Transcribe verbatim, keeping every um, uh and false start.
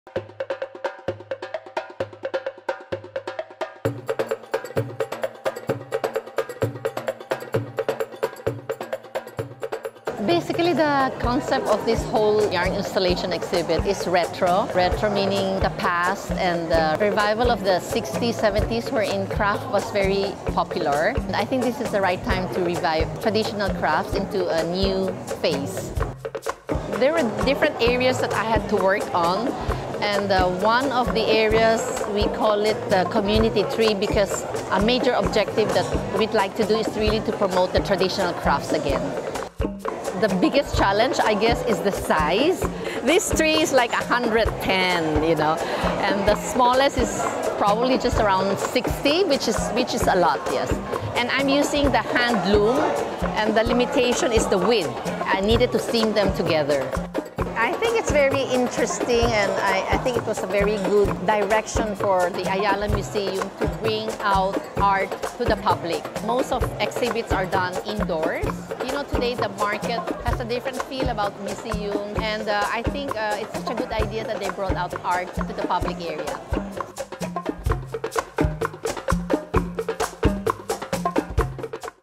Basically, the concept of this whole yarn installation exhibit is retro. Retro meaning the past and the revival of the sixties, seventies, wherein craft was very popular. And I think this is the right time to revive traditional crafts into a new phase. There were different areas that I had to work on. And uh, one of the areas, we call it the community tree, because a major objective that we'd like to do is really to promote the traditional crafts again. The biggest challenge, I guess, is the size. This tree is like one hundred ten, you know, and the smallest is probably just around sixty, which is, which is a lot, yes. And I'm using the hand loom, and the limitation is the width. I needed to seam them together. I think it's very interesting, and I, I think it was a very good direction for the Ayala Museum to bring out art to the public. Most of exhibits are done indoors. You know, today the market has a different feel about museums, and uh, I think uh, it's such a good idea that they brought out art to the public area.